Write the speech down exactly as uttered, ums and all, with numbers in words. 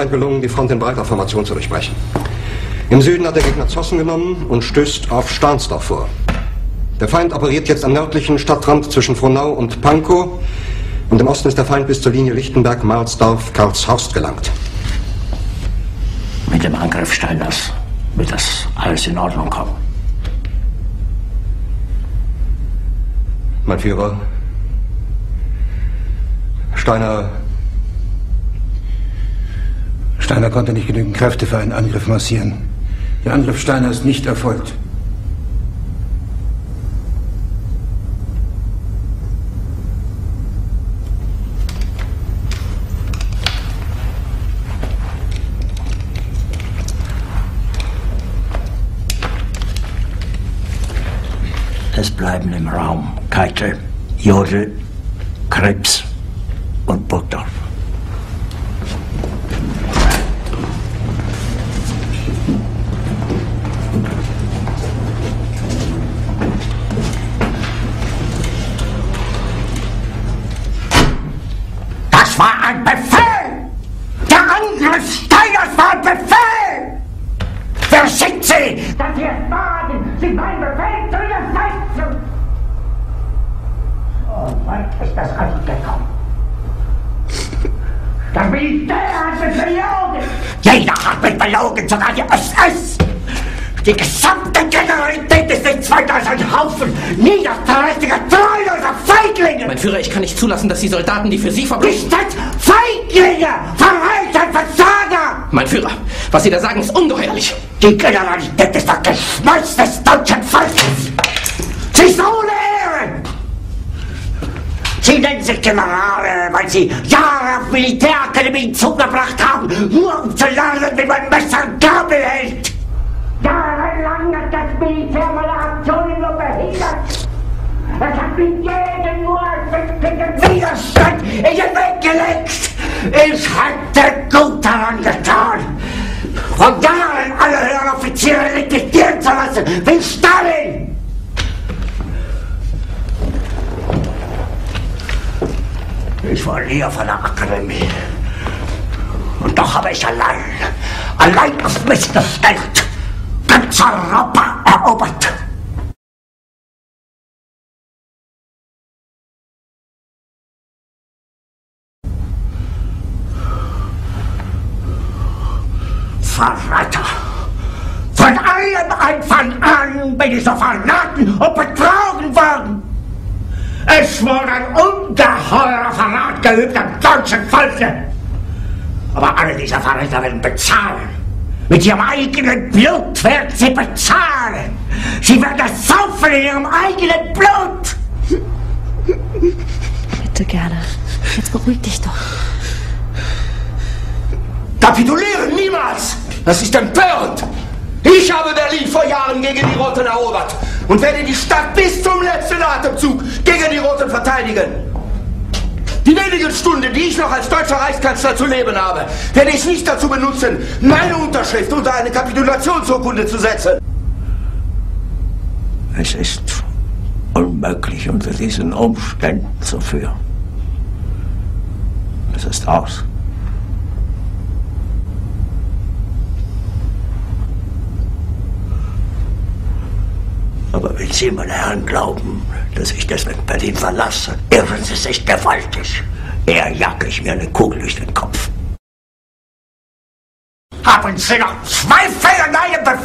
Feind gelungen, die Front in breiter Formation zu durchbrechen. Im Süden hat der Gegner Zossen genommen und stößt auf Stahnsdorf vor. Der Feind operiert jetzt am nördlichen Stadtrand zwischen Frohnau und Pankow und im Osten ist der Feind bis zur Linie Lichtenberg-Marsdorf-Karlshorst gelangt. Mit dem Angriff Steiners wird das alles in Ordnung kommen. Mein Führer, Steiner... Steiner konnte nicht genügend Kräfte für einen Angriff massieren. Der Angriff Steiner ist nicht erfolgt. Es bleiben im Raum Keitel, Jodl, Krebs und Burgdorf. Das war ein Befehl! Der Angriff Steiners war ein Befehl! Wer schickt Sie? Dass Sie es wagen, Sie mein Befehl zu widersetzen! So weit ist das angekommen. Das Militär hat mich belogen! Jeder hat mich belogen, sogar die S S! Die gesamte Generalität ist nichts weiter als ein Haufen niederträchtiger, treuloser Feiglinge! Mein Führer, ich kann nicht zulassen, dass die Soldaten, die für Sie verbrechen... Nicht als Feiglinge! Verreiter, Versager! Mein Führer, was Sie da sagen, ist ungeheuerlich! Die Generalität ist das Geschmeiß des deutschen Volkes! Sie ist ohne Ehre! Sie nennen sich Generale, weil Sie Jahre auf Militärakademien zugebracht haben, nur um zu lernen, wie man Messer und Gabel hält! Jahrelang hat das Militär meine Aktionen nur behindert. Es hat mit jedem nur erfindlichen Widerstand in den Weg gelegt. Ich hätte gut daran getan, von Jahren alle höheren Offiziere liquidieren zu lassen, wie Stalin. Ich war nie auf einer Akademie. Und doch habe ich allein, allein auf mich gestellt, ganz Europa erobert. Verräter! Von allem Anfang an bin ich so verraten und betrogen worden! Es wurde ein ungeheurer Verrat geübt am deutschen Volke! Aber alle diese Verräter werden bezahlen! Mit ihrem eigenen Blut werden sie bezahlen! Sie werden das saufen in ihrem eigenen Blut! Bitte gerne. Jetzt beruhig dich doch. Kapitulieren niemals! Das ist empörend! Ich habe Berlin vor Jahren gegen die Roten erobert und werde die Stadt bis zum letzten Atemzug gegen die Roten verteidigen. Die wenigen Stunden, die ich noch als deutscher Reichskanzler zu leben habe, werde ich nicht dazu benutzen, meine Unterschrift unter eine Kapitulationsurkunde zu setzen. Es ist unmöglich, unter diesen Umständen zu führen. Es ist aus. Aber wenn Sie, meine Herren, glauben, dass ich deswegen Berlin verlasse, irren Sie sich gewaltig. Eher jage ich mir eine Kugel durch den Kopf. Haben Sie noch Zweifel an einem Befehl?